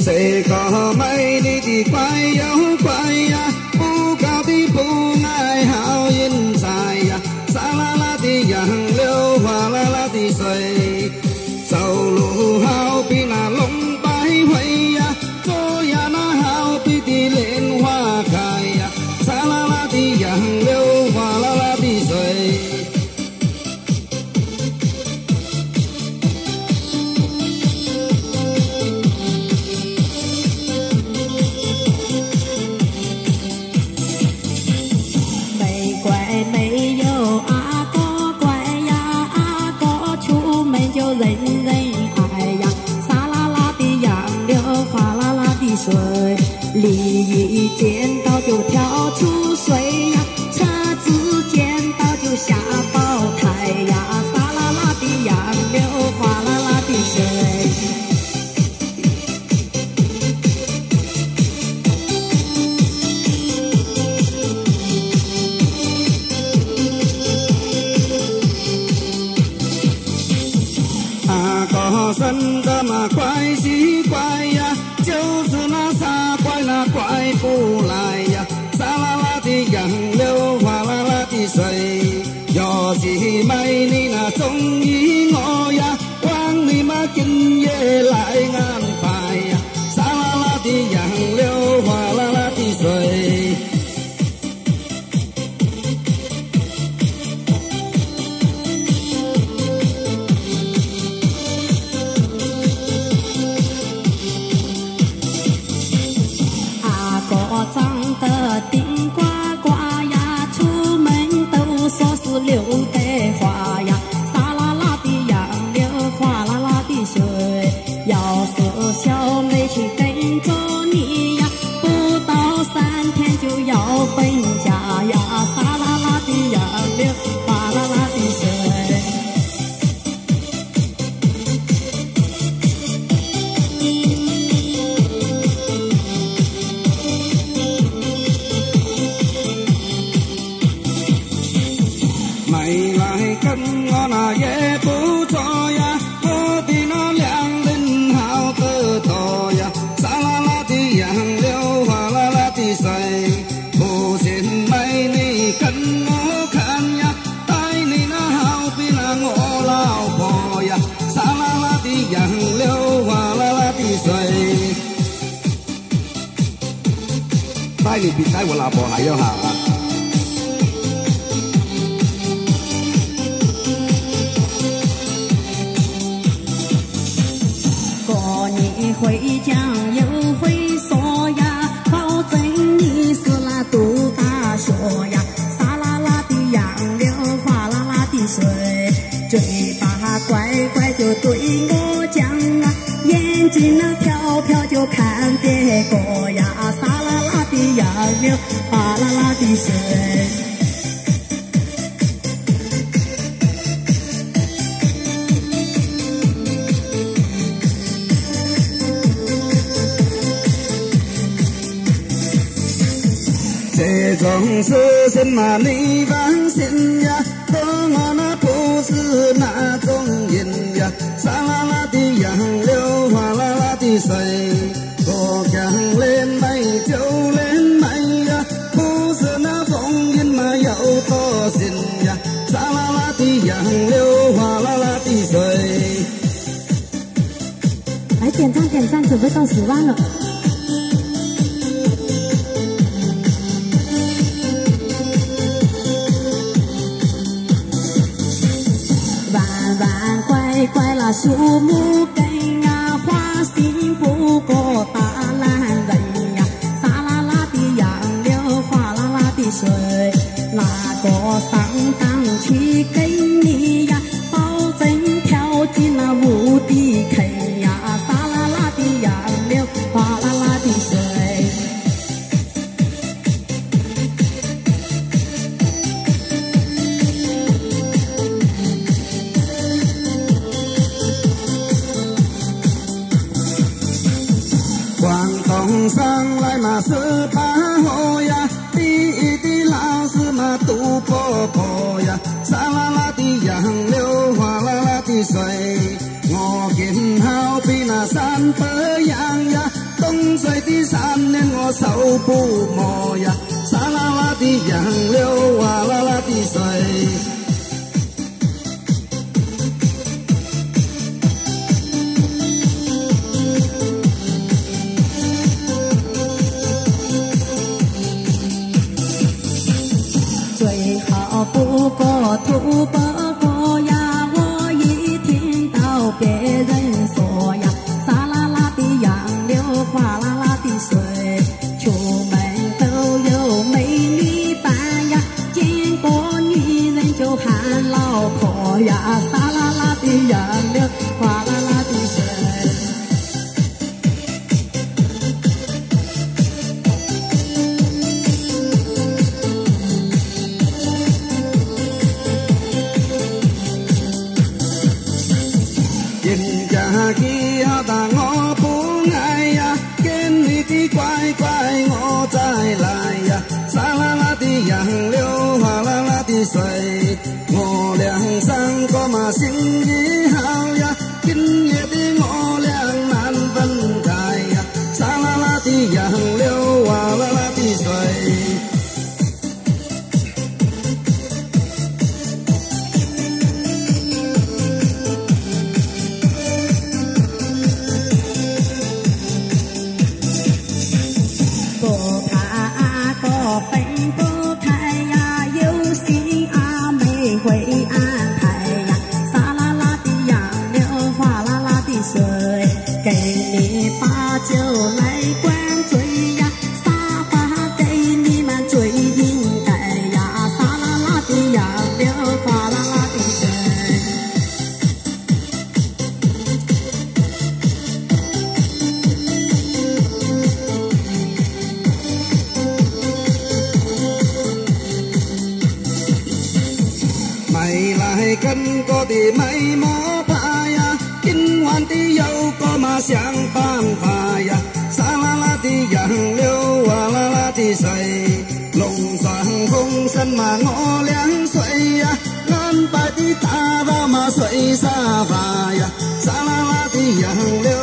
这个美丽的怪哟怪呀，不高的不爱好人才呀，沙啦啦的杨柳，哗啦啦的水，走路好比那龙摆会呀，坐呀那好比的莲花开呀，沙啦啦的杨柳，哗啦啦的水。 没有阿哥乖呀，阿哥出门就人人爱呀，沙啦啦的杨柳，哗啦啦的水，鲤鱼见到就跳出水呀，车子见到就下爆胎呀，沙啦啦的杨柳，哗啦啦的水。 生的嘛怪奇怪呀，就是那傻怪那怪不来呀，沙啦啦的杨柳，哗啦啦的水，要是美你那中意我呀，望你嘛今夜来安排呀，沙啦啦的杨柳，哗啦啦的水。 长得顶呱呱呀，出门都说是刘德华呀，沙啦啦的杨柳，哗啦啦的水，要是小妹去跟着你呀，不到3天就要分家呀，沙啦啦的杨柳，哗啦啦的水。 没来跟我那也不错呀，我的那两人好得多呀，沙啦啦的杨柳，哗啦啦的水，不信美女跟我看呀，待你那好比那我老婆呀，沙啦啦的杨柳，哗啦啦的水，待你比待我老婆还要好啊。 你会讲又会说呀，保证你是那读大学呀，沙啦啦的杨柳，哗啦啦的水，嘴巴乖乖就对我讲啊，眼睛那飘飘就看别个呀，沙啦啦的杨柳，哗啦啦的水。 这种事情嘛，你放心呀，和我那不是那种人呀，沙啦啦的杨柳，哗啦啦的水，多讲恋美就恋美呀，不是那风云嘛有多心呀，沙啦啦的杨柳，哗啦啦的水。 来点赞，准备到10万了。乖乖啦，树木根呀，花心不过大男人呀，沙啦啦的杨柳，哗啦啦的水，哪个上当去给你呀，保证跳进那无底坑呀，沙啦啦的杨柳，哗啦啦的水。 广东上来嘛是把火呀，第一的老师嘛杜婆婆呀，沙啦啦的杨柳，哗啦啦的水，我见好比那300样呀，都风水的3年我手不磨呀，沙啦啦的杨柳，哇啦啦的水。 最好不过吐不过呀，我一听到别人说呀，沙啦啦的杨柳，哗啦啦的水，出门都有美女伴呀，见过女人就喊老婆呀，沙啦啦的杨柳，哗啦啦的水。 人家去好但我不爱呀，见你的乖乖我再来呀，沙啦啦的杨柳，哗啦啦的水，我俩三个嘛心意好呀，今夜的我俩难分开呀，沙啦啦的杨柳，哗啦啦的水。 不怕过分不开呀，有心阿妹会安排呀，沙啦啦的杨柳，哗啦啦的水，给你把酒来灌醉呀，沙发给你们最应该呀，沙啦啦的杨柳，哗啦啦的水。 没来跟过的没莫怕呀，今晚的有个嘛想办法呀，沙啦啦的杨柳，哗啦啦的水，龙船风声嘛我俩睡呀，安排的大道嘛睡沙发呀，沙啦啦的杨柳。